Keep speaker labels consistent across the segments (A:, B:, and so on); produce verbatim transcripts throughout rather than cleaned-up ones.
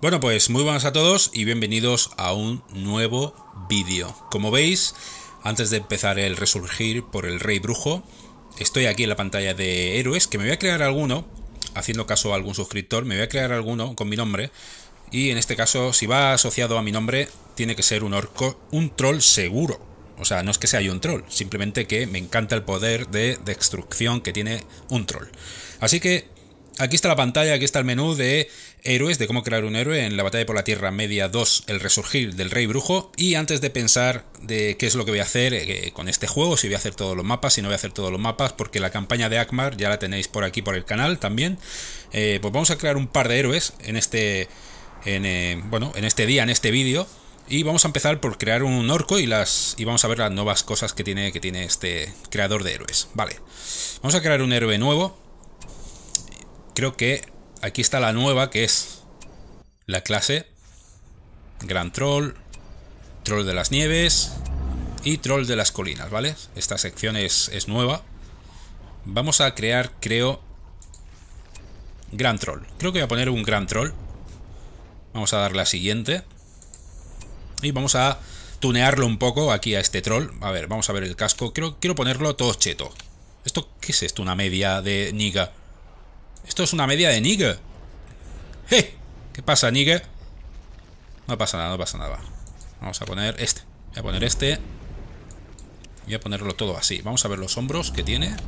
A: Bueno, pues muy buenas a todos y bienvenidos a un nuevo vídeo. Como veis, antes de empezar el resurgir por el Rey Brujo, estoy aquí en la pantalla de héroes, que me voy a crear alguno, haciendo caso a algún suscriptor, me voy a crear alguno con mi nombre. Y en este caso, si va asociado a mi nombre, tiene que ser un orco, un troll seguro. O sea, no es que sea yo un troll, simplemente que me encanta el poder de destrucción que tiene un troll. Así que aquí está la pantalla, aquí está el menú de héroes, de cómo crear un héroe en la batalla por la Tierra Media dos, el resurgir del Rey Brujo. Y antes de pensar de qué es lo que voy a hacer eh, con este juego, si voy a hacer todos los mapas, si no voy a hacer todos los mapas, porque la campaña de Angmar ya la tenéis por aquí por el canal también, eh, pues vamos a crear un par de héroes en este, en, eh, bueno, en este día, en este vídeo. Y vamos a empezar por crear un orco y las y vamos a ver las nuevas cosas que tiene, que tiene este creador de héroes. Vale, vamos a crear un héroe nuevo. Creo que aquí está la nueva, que es la clase Gran Troll, Troll de las Nieves y Troll de las Colinas, ¿vale? Esta sección es, es nueva. Vamos a crear, creo, Gran Troll. Creo que voy a poner un Gran Troll. Vamos a darle a siguiente. Y vamos a tunearlo un poco aquí a este troll. A ver, vamos a ver el casco. Quiero, quiero ponerlo todo cheto. ¿Esto qué es esto? Una media de niga. Esto es una media de niga. ¡Eh! ¿Qué pasa, niga? No pasa nada, no pasa nada. Vamos a poner este. Voy a poner este. Voy a ponerlo todo así. Vamos a ver los hombros que tiene.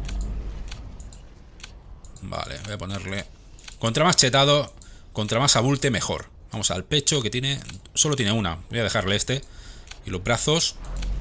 A: Vale, voy a ponerle... Contra más chetado, contra más abulte, mejor. Vamos al pecho, que tiene... Solo tiene una. Voy a dejarle este. Y los brazos...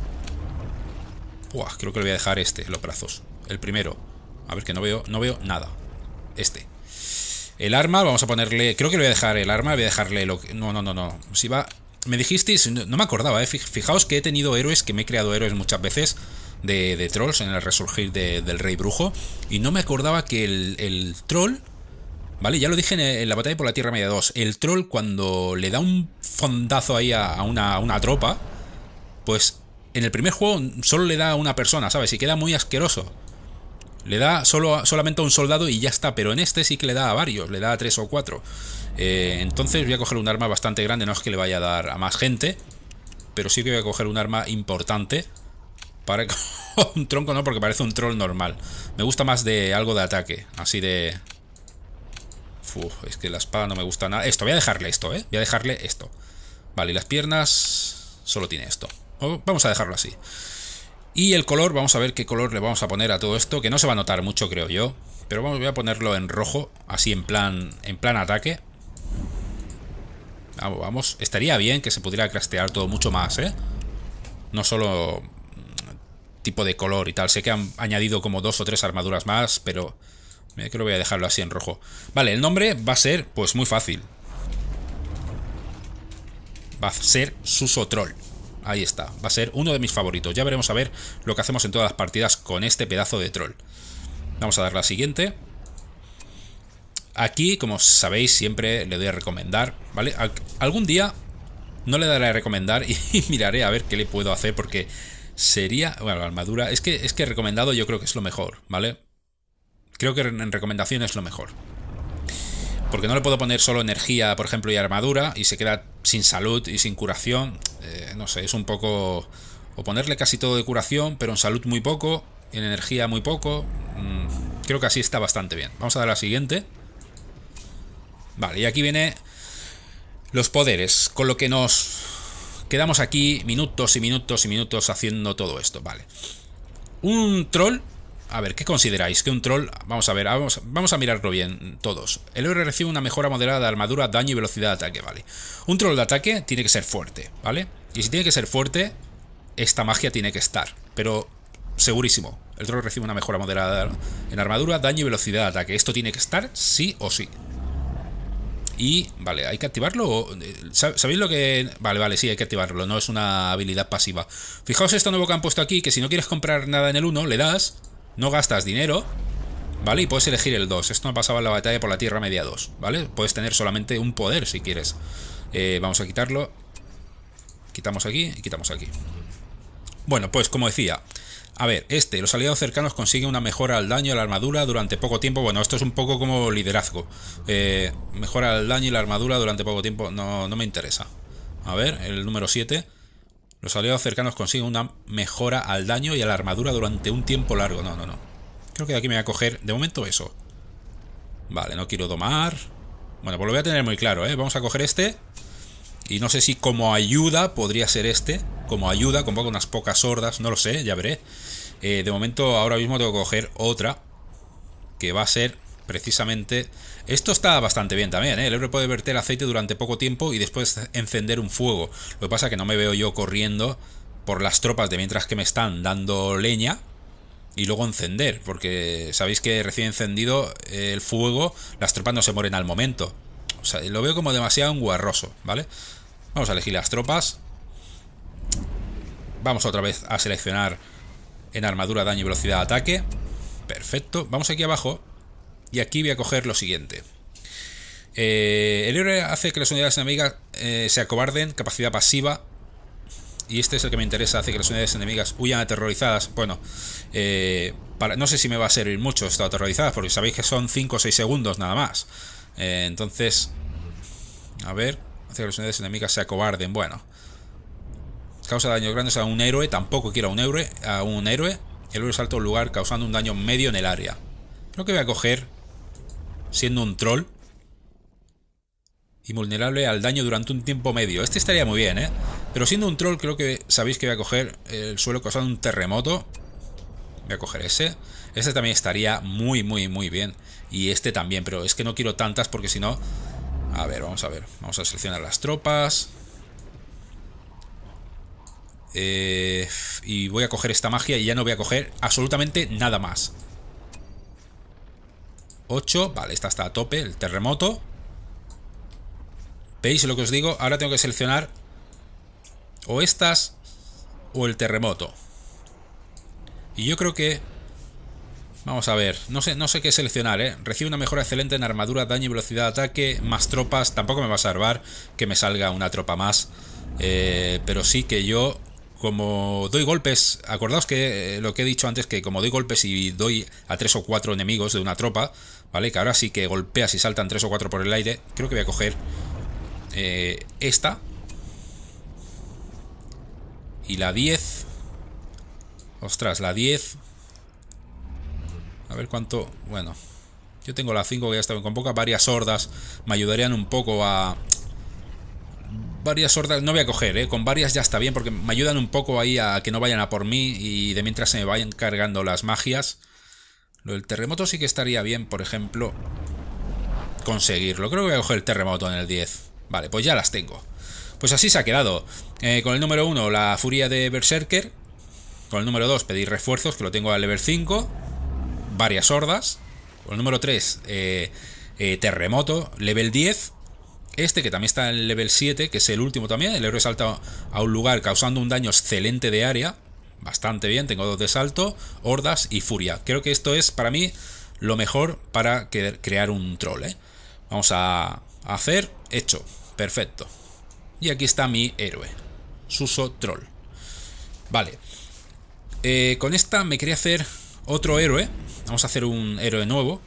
A: Uah, creo que le voy a dejar este, los brazos. El primero. A ver, que no veo, no veo nada. Este. El arma, vamos a ponerle... Creo que le voy a dejar el arma. Voy a dejarle lo que... No, no, no, no. Si va... Me dijisteis... No, no me acordaba, ¿eh? Fijaos que he tenido héroes, que me he creado héroes muchas veces de, de trolls en el resurgir de, del Rey Brujo. Y no me acordaba que el, el troll... Vale, ya lo dije en, en la batalla por la Tierra Media dos. El troll, cuando le da un fondazo ahí a, a, una, a una tropa, pues en el primer juego solo le da a una persona, ¿sabes? Y queda muy asqueroso. Le da solo, solamente a un soldado y ya está. Pero en este sí que le da a varios, le da a tres o cuatro. Eh, entonces voy a coger un arma bastante grande. No es que le vaya a dar a más gente, pero sí que voy a coger un arma importante. Para un tronco no, porque parece un troll normal. Me gusta más de algo de ataque, así de... Uf, es que la espada no me gusta nada. Esto, voy a dejarle esto, ¿eh? Voy a dejarle esto. Vale, y las piernas... Solo tiene esto. Vamos a dejarlo así. Y el color, vamos a ver qué color le vamos a poner a todo esto. Que no se va a notar mucho, creo yo. Pero vamos, voy a ponerlo en rojo. Así en plan, en plan ataque. Vamos, vamos. Estaría bien que se pudiera craftear todo mucho más, ¿eh? No solo tipo de color y tal. Sé que han añadido como dos o tres armaduras más, pero... Creo que voy a dejarlo así en rojo. Vale, el nombre va a ser, pues muy fácil. Va a ser Suso Troll. Ahí está, va a ser uno de mis favoritos. Ya veremos a ver lo que hacemos en todas las partidas con este pedazo de troll. Vamos a dar la siguiente. Aquí, como sabéis, siempre le doy a recomendar, ¿vale? Algún día no le daré a recomendar y miraré a ver qué le puedo hacer, porque sería... Bueno, la armadura... Es que, es que recomendado yo creo que es lo mejor, ¿vale? Creo que en recomendación es lo mejor. Porque no le puedo poner solo energía, por ejemplo, y armadura, y se queda sin salud y sin curación. Eh, no sé, es un poco... O ponerle casi todo de curación, pero en salud muy poco, y en energía muy poco. Mm, creo que así está bastante bien. Vamos a dar a la siguiente. Vale, y aquí viene los poderes, con lo que nos quedamos aquí minutos y minutos y minutos haciendo todo esto. Vale. Un troll... A ver, ¿qué consideráis? Que un troll... Vamos a ver, vamos, vamos a mirarlo bien todos. El héroe recibe una mejora moderada de armadura, daño y velocidad de ataque, ¿vale? Un troll de ataque tiene que ser fuerte, ¿vale? Y si tiene que ser fuerte, esta magia tiene que estar. Pero segurísimo. El troll recibe una mejora moderada en armadura, daño y velocidad de ataque. Esto tiene que estar sí o sí. Y, vale, ¿hay que activarlo? ¿Sabéis lo que...? Vale, vale, sí, hay que activarlo. No es una habilidad pasiva. Fijaos esto nuevo que han puesto aquí, que si no quieres comprar nada en el uno, le das... No gastas dinero, ¿vale? Y puedes elegir el dos. Esto no pasaba en la batalla por la Tierra Media dos, ¿vale? Puedes tener solamente un poder si quieres. eh, Vamos a quitarlo. Quitamos aquí y quitamos aquí. Bueno, pues como decía, a ver, este, los aliados cercanos consiguen una mejora al daño y a la armadura durante poco tiempo. Bueno, esto es un poco como liderazgo. Eh, mejora el daño y la armadura durante poco tiempo, no, no me interesa. A ver, el número siete. Los aliados cercanos consiguen una mejora al daño y a la armadura durante un tiempo largo. No, no, no. Creo que de aquí me voy a coger, de momento, eso. Vale, no quiero domar. Bueno, pues lo voy a tener muy claro, ¿eh? Vamos a coger este. Y no sé si como ayuda podría ser este. Como ayuda, con unas pocas hordas. No lo sé, ya veré. Eh, de momento, ahora mismo tengo que coger otra. Que va a ser precisamente... Esto está bastante bien también, ¿eh? El héroe puede verter aceite durante poco tiempo y después encender un fuego. Lo que pasa es que no me veo yo corriendo por las tropas de mientras que me están dando leña y luego encender, porque sabéis que recién encendido el fuego, las tropas no se mueren al momento. O sea, lo veo como demasiado engorroso, ¿vale? Vamos a elegir las tropas. Vamos otra vez a seleccionar en armadura, daño y velocidad de ataque. Perfecto. Vamos aquí abajo. Y aquí voy a coger lo siguiente. Eh, el héroe hace que las unidades enemigas eh, se acobarden, capacidad pasiva. Y este es el que me interesa, hace que las unidades enemigas huyan aterrorizadas. Bueno, eh, para, no sé si me va a servir mucho esto aterrorizadas, porque sabéis que son cinco o seis segundos nada más. Eh, entonces, a ver, hace que las unidades enemigas se acobarden. Bueno, causa daños grandes a un héroe, tampoco quiero a un héroe. A un héroe, el héroe salta a un lugar causando un daño medio en el área. Creo que voy a coger, siendo un troll, invulnerable al daño durante un tiempo medio. Este estaría muy bien, ¿eh? Pero siendo un troll, creo que sabéis que voy a coger el suelo causando un terremoto. Voy a coger ese. Este también estaría muy, muy, muy bien. Y este también, pero es que no quiero tantas porque si no... A ver, vamos a ver. Vamos a seleccionar las tropas. Eh, y voy a coger esta magia y ya no voy a coger absolutamente nada más. ocho, vale, esta está a tope, el terremoto. ¿Veis lo que os digo? Ahora tengo que seleccionar o estas o el terremoto. Y yo creo que... Vamos a ver, no sé, no sé qué seleccionar, ¿eh? Recibe una mejora excelente en armadura, daño y velocidad de ataque, más tropas. Tampoco me va a salvar que me salga una tropa más. Eh, pero sí que yo, como doy golpes... Acordaos que eh, lo que he dicho antes, que como doy golpes y doy a tres o cuatro enemigos de una tropa, ¿vale? Que ahora sí que golpeas y saltan tres o cuatro por el aire. Creo que voy a coger eh, esta. Y la diez. Ostras, la diez. A ver cuánto... Bueno, yo tengo la cinco que ya está con poca. Varias hordas me ayudarían un poco a... Varias hordas... No voy a coger, ¿eh? Con varias ya está bien porque me ayudan un poco ahí a que no vayan a por mí y de mientras se me vayan cargando las magias. Lo del terremoto sí que estaría bien, por ejemplo, conseguirlo. Creo que voy a coger el terremoto en el diez. Vale, pues ya las tengo. Pues así se ha quedado. Eh, con el número uno, la furia de Berserker. Con el número dos, pedir refuerzos, que lo tengo al level cinco. Varias hordas. Con el número tres, eh, eh, terremoto, level diez. Este que también está en el level siete, que es el último también. El héroe salta a un lugar causando un daño excelente de área. Bastante bien, tengo dos de salto, hordas y furia. Creo que esto es para mí lo mejor para crear un troll, ¿eh? Vamos a hacer, hecho, perfecto. Y aquí está mi héroe, Suso Troll. Vale, eh, con esta me quería hacer otro héroe. Vamos a hacer un héroe nuevo.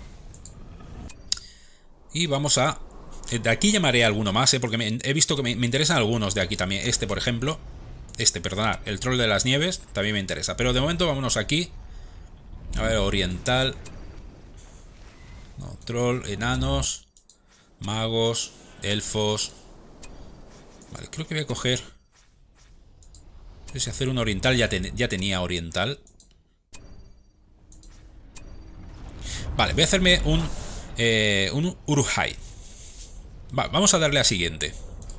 A: Y vamos a... De aquí llamaré a alguno más, ¿eh? Porque me, he visto que me, me interesan algunos de aquí también. Este, por ejemplo. Este, perdonad, el troll de las nieves también me interesa. Pero de momento vámonos aquí. A ver, oriental. No, troll, enanos, magos, elfos. Vale, creo que voy a coger... No sé si hacer un oriental, ya, ten, ya tenía oriental. Vale, voy a hacerme un, eh, un Urujai. Va, vamos a darle a siguiente.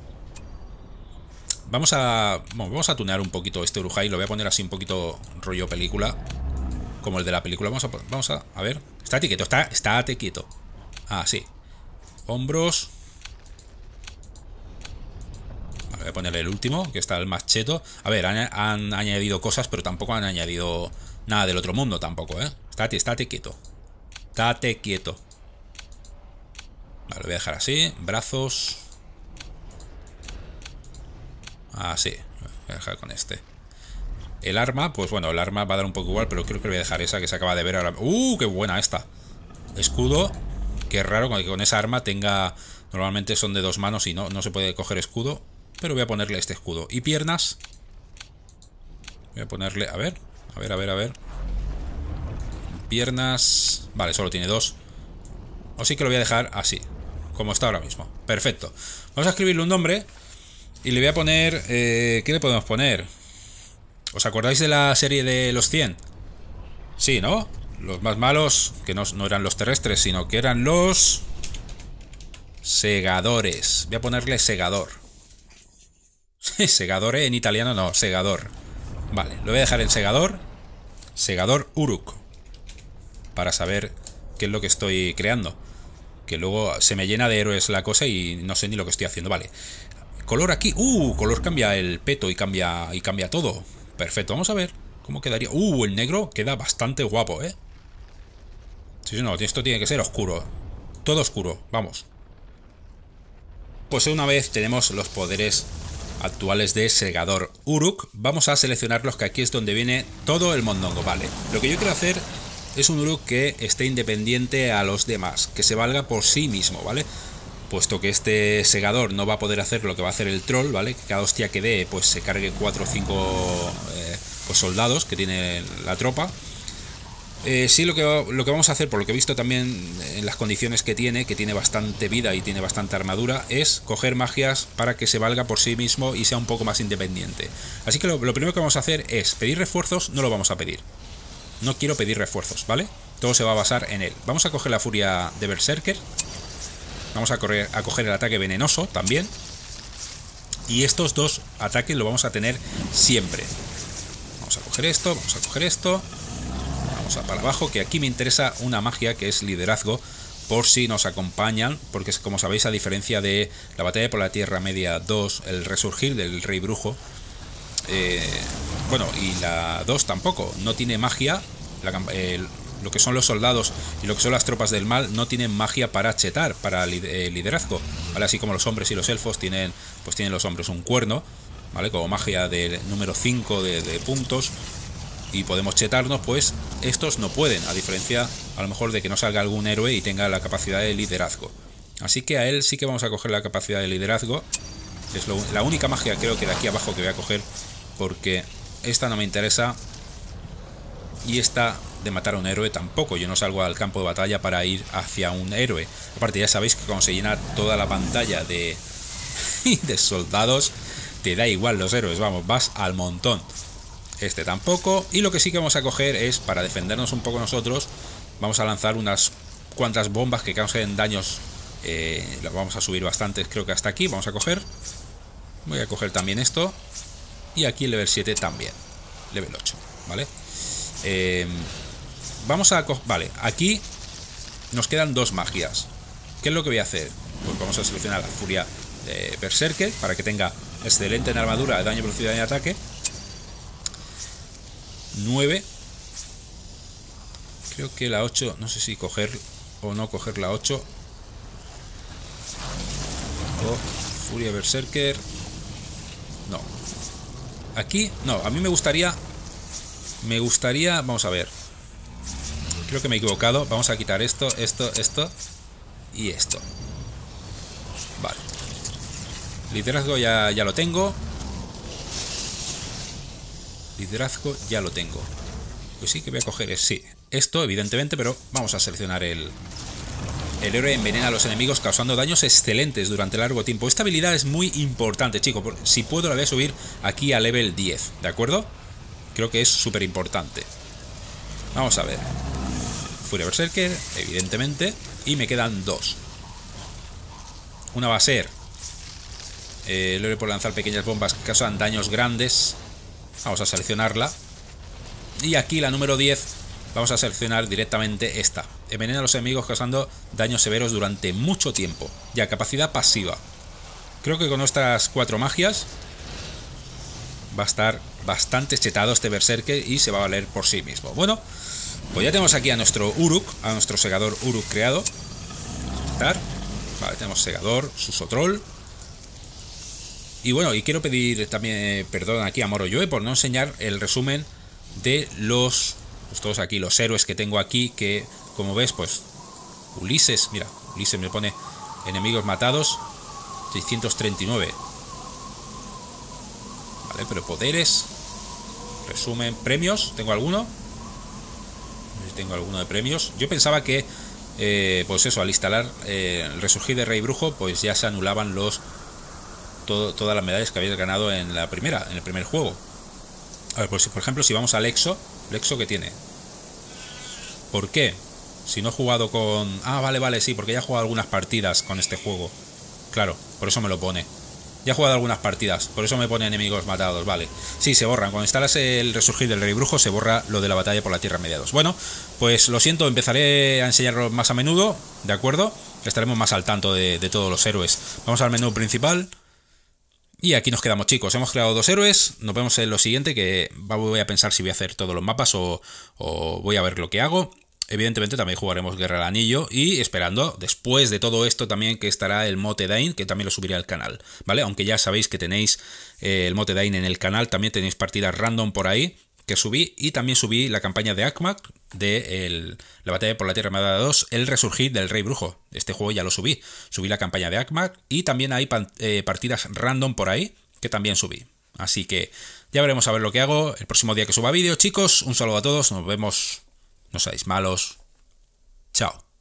A: Vamos a... Bueno, vamos a tunear un poquito este Urujai. Lo voy a poner así un poquito rollo película. Como el de la película. Vamos a... Vamos a, a ver. Estate quieto. Está, estate quieto. Ah, sí. Hombros. Vale, voy a ponerle el último, que está el más cheto. A ver, han, han añadido cosas, pero tampoco han añadido nada del otro mundo tampoco, ¿eh? Estate, estate quieto. Estate quieto. Vale, lo voy a dejar así. Brazos. Ah, sí. Voy a dejar con este. El arma, pues bueno, el arma va a dar un poco igual, pero creo que le voy a dejar esa que se acaba de ver ahora. ¡Uh, qué buena esta! Escudo. Qué raro que con esa arma tenga... Normalmente son de dos manos y no, no se puede coger escudo. Pero voy a ponerle este escudo. Y piernas. Voy a ponerle... A ver, a ver, a ver, a ver. Piernas... Vale, solo tiene dos. Así que lo voy a dejar así, como está ahora mismo. Perfecto. Vamos a escribirle un nombre. Y le voy a poner... Eh, ¿Qué le podemos poner? ¿Os acordáis de la serie de los cien? Sí, ¿no? Los más malos, que no, no eran los terrestres, sino que eran los... segadores. Voy a ponerle segador. Segadore en italiano no, segador. Vale, lo voy a dejar en segador. Segador Uruk. Para saber qué es lo que estoy creando. Que luego se me llena de héroes la cosa y no sé ni lo que estoy haciendo. Vale. Color aquí. Uh, color cambia el peto y cambia, y cambia todo. Perfecto, vamos a ver cómo quedaría. Uh, el negro queda bastante guapo, ¿eh? Sí, no, esto tiene que ser oscuro. Todo oscuro, vamos. Pues una vez tenemos los poderes actuales de segador Uruk, vamos a seleccionarlos, que aquí es donde viene todo el mondongo. Vale, lo que yo quiero hacer es un Uruk que esté independiente a los demás, que se valga por sí mismo, ¿vale? Puesto que este segador no va a poder hacer lo que va a hacer el troll, ¿vale? Que cada hostia que dé, pues se cargue cuatro o cinco eh, pues soldados que tiene la tropa. Eh, sí, lo que, lo que vamos a hacer, por lo que he visto también en las condiciones que tiene, que tiene bastante vida y tiene bastante armadura, es coger magias para que se valga por sí mismo y sea un poco más independiente. Así que lo, lo primero que vamos a hacer es pedir refuerzos. No lo vamos a pedir. No quiero pedir refuerzos, ¿vale? Todo se va a basar en él. Vamos a coger la furia de Berserker. Vamos a, correr, a coger el ataque venenoso también. Y estos dos ataques lo vamos a tener siempre. Vamos a coger esto, vamos a coger esto. Vamos a para abajo, que aquí me interesa una magia que es liderazgo, por si nos acompañan, porque como sabéis, a diferencia de la batalla por la Tierra Media dos, el resurgir del Rey Brujo, eh, bueno, y la dos tampoco, no tiene magia, la, eh, lo que son los soldados y lo que son las tropas del mal no tienen magia para chetar, para eh, liderazgo, ¿vale? Así como los hombres y los elfos tienen, pues tienen los hombres un cuerno, ¿vale? Como magia del número cinco de, de puntos, y podemos chetarnos, pues estos no pueden, a diferencia a lo mejor de que no salga algún héroe y tenga la capacidad de liderazgo. Así que a él sí que vamos a coger la capacidad de liderazgo. Es lo, la única magia, creo que de aquí abajo, que voy a coger, porque esta no me interesa y esta de matar a un héroe tampoco. Yo no salgo al campo de batalla para ir hacia un héroe. Aparte, ya sabéis que cuando se llena toda la pantalla de, de soldados, te da igual los héroes, vamos, vas al montón. Este tampoco. Y lo que sí que vamos a coger es, para defendernos un poco nosotros, vamos a lanzar unas cuantas bombas que causen daños. Eh, las vamos a subir bastante, creo que hasta aquí. Vamos a coger. Voy a coger también esto. Y aquí level siete también. Level ocho, ¿vale? Eh, vamos a... Vale, aquí nos quedan dos magias. ¿Qué es lo que voy a hacer? Pues vamos a seleccionar la furia de Berserker para que tenga excelente en armadura, daño, velocidad y ataque. nueve. Creo que la ocho, no sé si coger o no coger la ocho. O furia Berserker. No. Aquí, no, a mí me gustaría Me gustaría, vamos a ver. Creo que me he equivocado. Vamos a quitar esto, esto, esto y esto. Vale. Liderazgo ya, ya lo tengo. Liderazgo ya lo tengo. Pues sí que voy a coger es, sí, esto evidentemente, pero vamos a seleccionar el El héroe envenena a los enemigos causando daños excelentes durante largo tiempo. Esta habilidad es muy importante, chicos. Si puedo la voy a subir aquí a level diez, ¿de acuerdo? Creo que es súper importante. Vamos a ver. Furia Berserker, evidentemente. Y me quedan dos. Una va a ser eh, el héroe por lanzar pequeñas bombas que causan daños grandes. Vamos a seleccionarla. Y aquí la número diez, vamos a seleccionar directamente esta. Envenena a los enemigos causando daños severos durante mucho tiempo. Ya, capacidad pasiva. Creo que con nuestras cuatro magias va a estar bastante chetado este Berserker y se va a valer por sí mismo. Bueno, pues ya tenemos aquí a nuestro Uruk, a nuestro segador Uruk creado. Vale, tenemos segador, Susotroll. Y bueno, y quiero pedir también eh, perdón aquí a Moro Joe por no enseñar el resumen de los, pues todos aquí, los héroes que tengo aquí, que como ves, pues Ulises, mira, Ulises me pone enemigos matados, seiscientos treinta y nueve. Vale, pero poderes, resumen, premios, ¿tengo alguno? No sé si tengo alguno de premios. Yo pensaba que, eh, pues eso, al instalar eh, el resurgir de Rey Brujo, pues ya se anulaban los todo, todas las medallas que habéis ganado en la primera, en el primer juego. A ver, pues por ejemplo, si vamos al Exo, ¿el Exo qué tiene? ¿Por qué? Si no he jugado con... Ah, vale, vale, sí, porque ya he jugado algunas partidas con este juego. Claro, por eso me lo pone. Ya he jugado algunas partidas, por eso me pone enemigos matados, vale. Sí, se borran. Cuando instalas el resurgir del Rey Brujo, se borra lo de la batalla por la Tierra Mediados. Bueno, pues lo siento, empezaré a enseñarlo más a menudo, ¿de acuerdo? Estaremos más al tanto de, de todos los héroes. Vamos al menú principal. Y aquí nos quedamos, chicos. Hemos creado dos héroes. Nos vemos en lo siguiente, que voy a pensar si voy a hacer todos los mapas o, o voy a ver lo que hago. Evidentemente también jugaremos Guerra al Anillo y esperando, después de todo esto también, que estará el Mote Dain, que también lo subiré al canal, ¿vale? Aunque ya sabéis que tenéis eh, el Mote Dain en el canal, también tenéis partidas random por ahí que subí, y también subí la campaña de Akmak, de el, la batalla por la Tierra Mediada dos, el resurgir del Rey Brujo. Este juego ya lo subí, subí la campaña de Akmak y también hay eh, partidas random por ahí que también subí. Así que ya veremos a ver lo que hago el próximo día que suba vídeo, chicos. Un saludo a todos, nos vemos. No seáis malos. Chao.